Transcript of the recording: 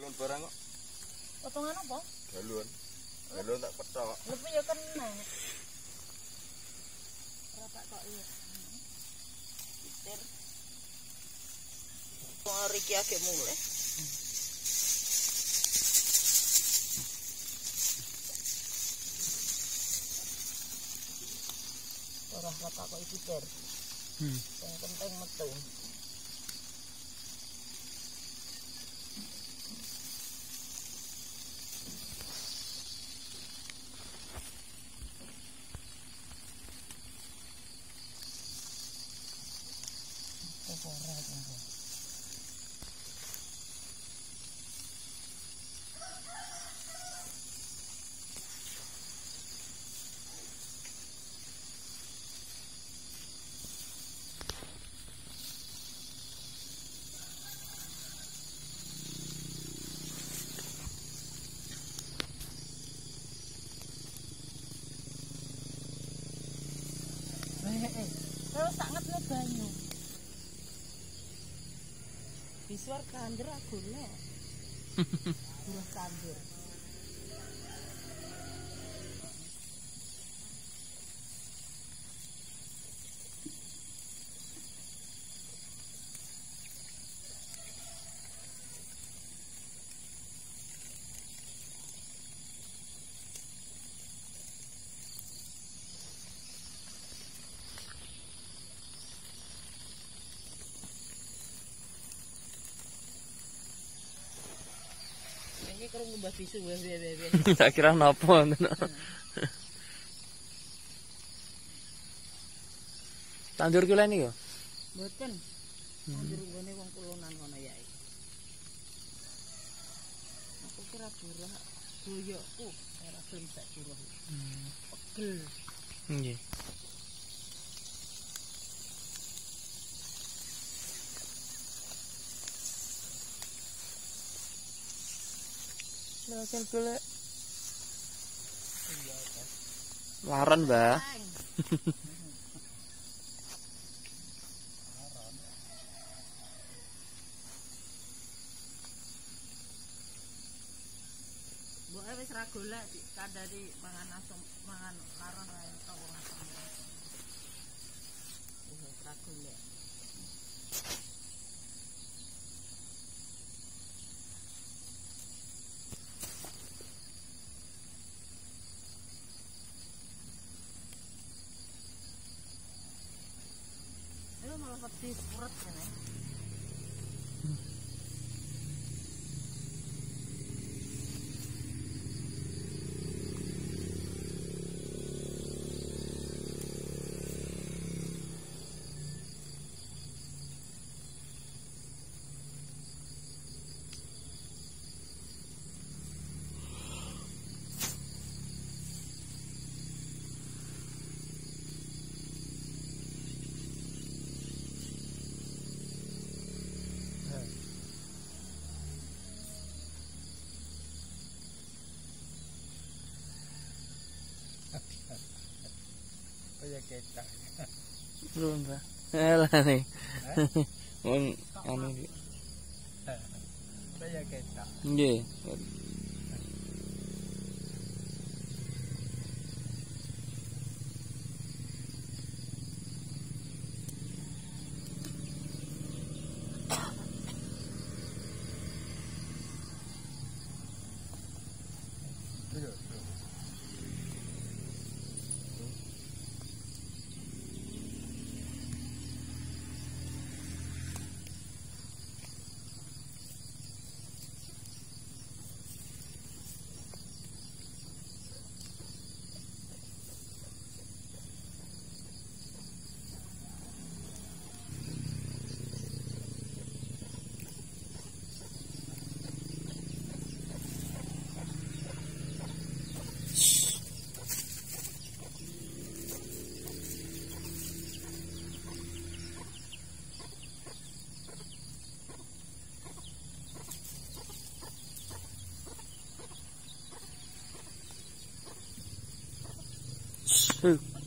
potongan barang kok. Potongan apa? Galon. Galon tak petok. Lebih ya kena. Rata kok iya. Pitir. Wong iki agek mulai. Ora rata kok iki pitir. Yang penting metu. Terus sangat nih banyu. Visual kandir aku nih. Buah kandir. Kurang ngubah bisu tak kira napa tandur kula niku mboten tandur ngene wong kulonan ngono ya aku kira burah boyokku ora gelem tak burah pegel nggih Langsung golek. Laran, Mbak. Mboke wis ra golek kandhani mangan asem, mangan laran ra iso wong asem. Wis ra golek. Malah peti purat kene. Kaya ketak. Belum, Mbak. Elah nih. Mun anu iki. Kaya ketak. Nggih. Who?